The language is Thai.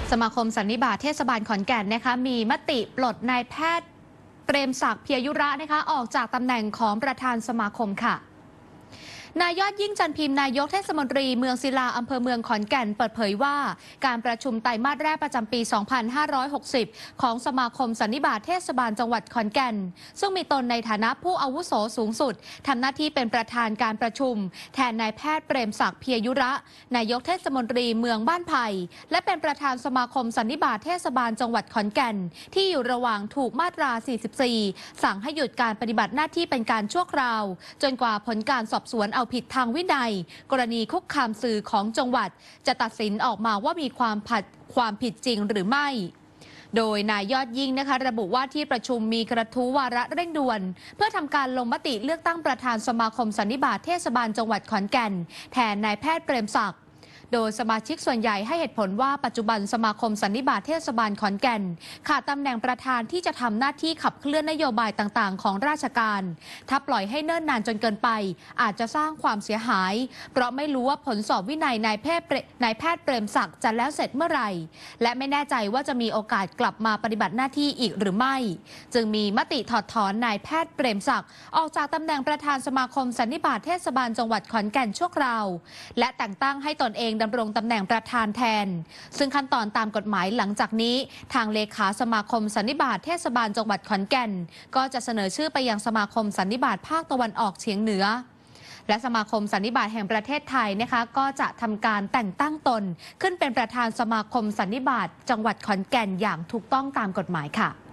สมาคมสันนิบาตเทศบาลขอนแก่นนะคะมีมติปลดนายแพทย์เปรมศักดิ์เพียยุระนะคะออกจากตำแหน่งของประธานสมาคมค่ะนายยอดยิ่งจันพิมพ์นายกเทศมนตรีเมืองศิลาอำเภอเมืองขอนแก่นเปิดเผยว่าการประชุมไตรมาสแรกประจำปี 2560 ของสมาคมสันนิบาตเทศบาลจังหวัดขอนแก่นซึ่งมีตนในฐานะผู้อาวุโสสูงสุดทำหน้าที่เป็นประธานการประชุมแทนนายแพทย์เปรมศักดิ์เพียยุระนายกเทศมนตรีเมืองบ้านไผ่และเป็นประธานสมาคมสันนิบาตเทศบาลจังหวัดขอนแก่นที่อยู่ระหว่างถูกมาตรา 44 สั่งให้หยุดการปฏิบัติหน้าที่เป็นการชั่วคราวจนกว่าผลการสอบสวนเอาผิดทางวินัยกรณีคุกคามสื่อของจังหวัดจะตัดสินออกมาว่ามีความผิดจริงหรือไม่โดยนายยอดยิ่งนะคะระบุว่าที่ประชุมมีกระทู้วาระเร่งด่วนเพื่อทำการลงมติเลือกตั้งประธานสมาคมสันนิบาตเทศบาลจังหวัดขอนแก่นแทนนายแพทย์เปรมศักดิ์โดยสมาชิกส่วนใหญ่ให้เหตุผลว่าปัจจุบันสมาคมสันนิบาตเทศบาลขอนแก่นขาดตำแหน่งประธานที่จะทำหน้าที่ขับเคลื่อนนโยบายต่างๆของราชการถ้าปล่อยให้เนิ่นนานจนเกินไปอาจจะสร้างความเสียหายเพราะไม่รู้ว่าผลสอบวินัยนายแพทย์เปรมศักดิ์จะแล้วเสร็จเมื่อไหร่และไม่แน่ใจว่าจะมีโอกาสกลับมาปฏิบัติหน้าที่อีกหรือไม่จึงมีมติถอดถอนนายแพทย์เปรมศักดิ์ออกจากตำแหน่งประธานสมาคมสันนิบาตเทศบาลจังหวัดขอนแก่นชั่วคราวและแต่งตั้งให้ตนเองดำรงตำแหน่งประธานแทนซึ่งขั้นตอนตามกฎหมายหลังจากนี้ทางเลขาสมาคมสันนิบาตเทศบาลจังหวัดขอนแก่นก็จะเสนอชื่อไปยังสมาคมสันนิบาตภาคตะวันออกเฉียงเหนือและสมาคมสันนิบาตแห่งประเทศไทยนะคะก็จะทำการแต่งตั้งตนขึ้นเป็นประธานสมาคมสันนิบาตจังหวัดขอนแก่นอย่างถูกต้องตามกฎหมายค่ะ